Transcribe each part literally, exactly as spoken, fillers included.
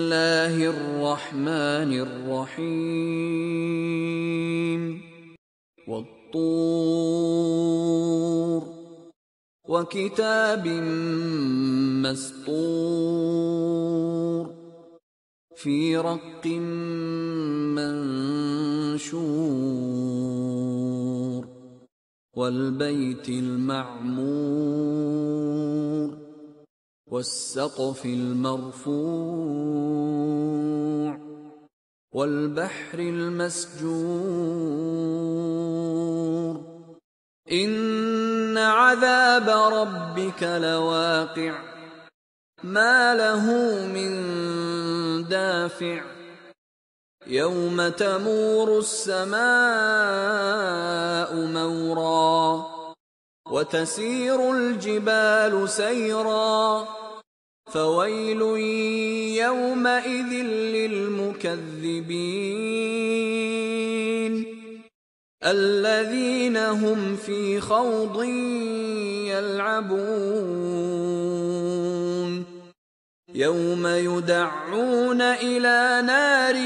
الله الرحمن الرحيم والطور وكتاب مسطور في رق منشور والبيت المعمور والسقف المرفوع والبحر المسجور إن عذاب ربك لواقع ما له من دافع يوم تمور السماء مورا وتسير الجبال سيرا فويل يومئذ للمكذبين الذين هم في خوض يلعبون يوم يدعون إلى نار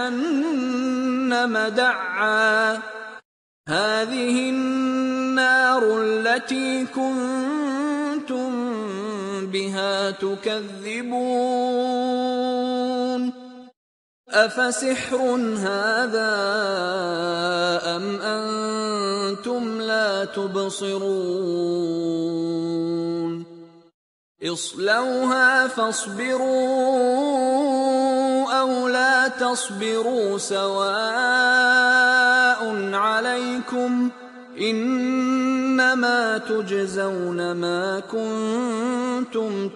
جهنم دعا هذه النار التي كنتم بها تكذبون أفسحر هذا أم أنتم لا تبصرون اصلوها فاصبروا أو لا تصبروا سواء عليكم إنما تجزون ما كنتم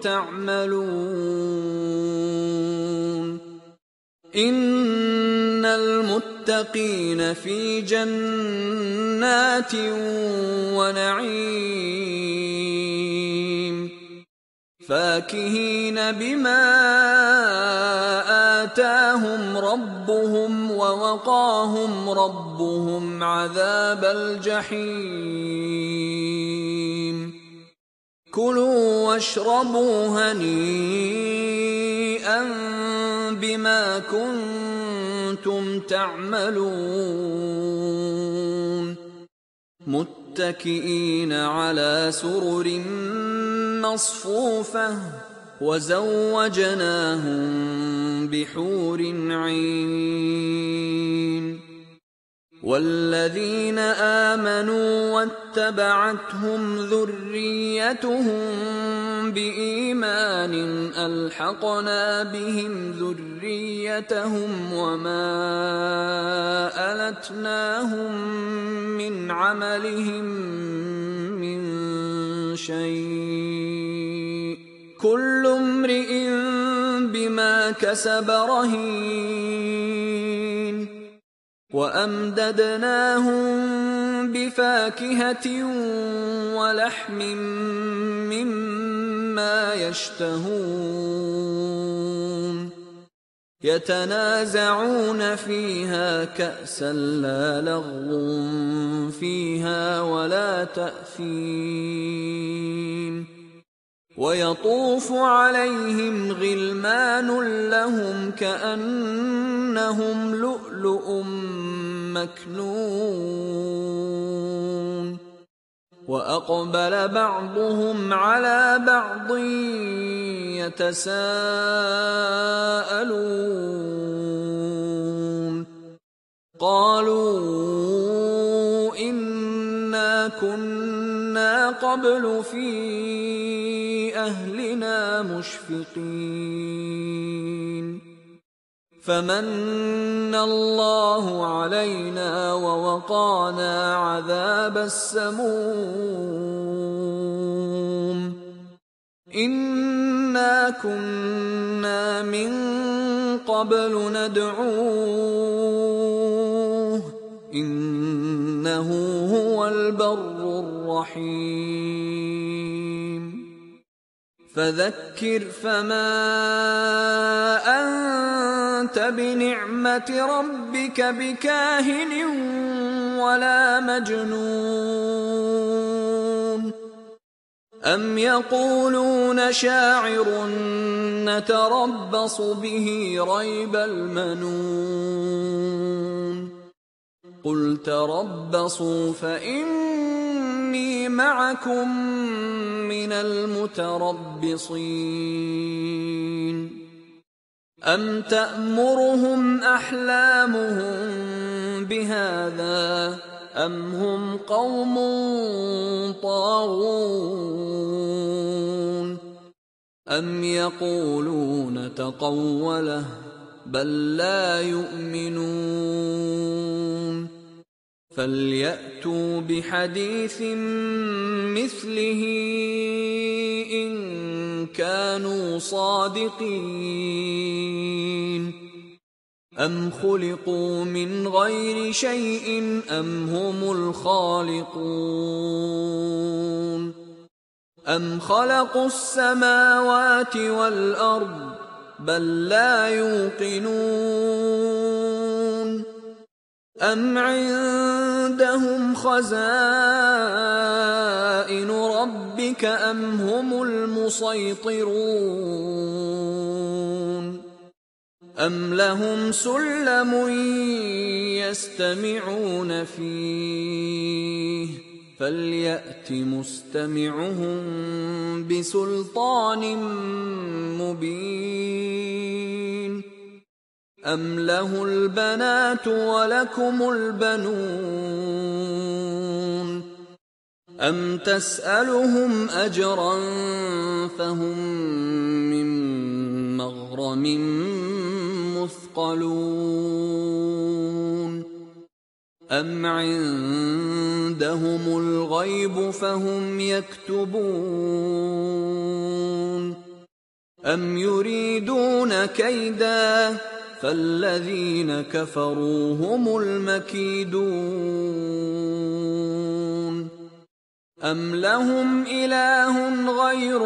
تعملون إن المتقين في جنات ونعيم فاكهين بما آتاهم ربهم ووقاهم ربهم عذاب الجحيم كلوا واشربوا هنيئا بما كنتم تعملون متكئين على سرر مصفوفة وزوجناهم بحور عين والذين آمنوا واتبعتهم ذريتهم بإيمان ألحقنا بهم ذريتهم وما ألتناهم من عملهم من شيء كل امرئ بما كسب رهين وأمددناهم بفاكهة ولحم مما يشتهون يتنازعون فيها كأسا لا لغو فيها ولا تأثيم ويطوف عليهم غلمان لهم كأنهم لؤلؤ مكنون وأقبل بعضهم على بعض يتساءلون قالوا إنا كنا قبل في أهلنا مشفقين فمن الله علينا ووقانا عذاب السموم إنا كنا من قبل ندعوه إنه هو البر الرحيم فذكر فما أنت بنعمة ربك بكاهن ولا مجنون أم يقولون شاعر نتربص به ريب المنون قل تربصوا فإني معكم من المتربصين أم تأمرهم أحلامهم بهذا أم هم قوم طاغون أم يقولون تقوله بل لا يؤمنون فليأتوا بحديث مثله إن كانوا صادقين أم خلقوا من غير شيء أم هم الخالقون أم خلقوا السماوات والأرض بل لا يوقنون أم عندهم خزائن ربك أم هم المسيطرون أم لهم سلم يستمعون فيه فليأت مستمعهم بسلطان مبين أم له البنات ولكم البنون أم تسألهم أجرا فهم من مغرم مثقلون أم عندهم الغيب فهم يكتبون أم يريدون كيدا فالذين كفروا هم المكيدون أم لهم إله غير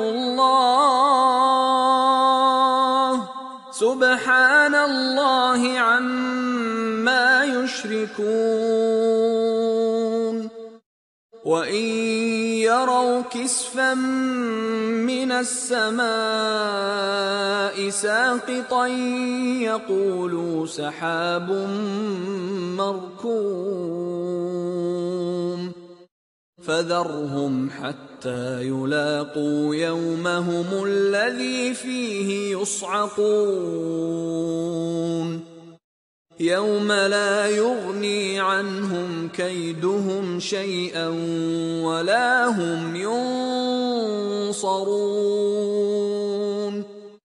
الله سبحان الله عما يشركون وإن يروا كسفا من السماء ساقطا يقولوا سحاب مركوم فذرهم حتى يلاقوا يومهم الذي فيه يصعقون يوم لا يغني عنهم كيدهم شيئا ولا هم ينصرون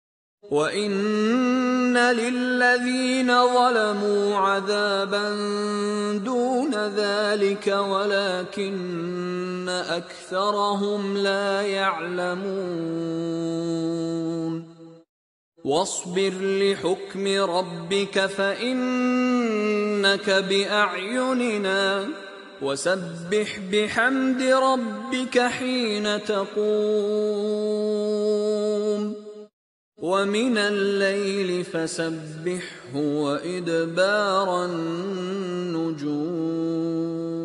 وإن للذين ظلموا عذابا دون ذلك ولكن أكثرهم لا يعلمون واصبر لحكم ربك فإنك بأعيننا وسبح بحمد ربك حين تقوم ومن الليل فسبحه وإدبار النجوم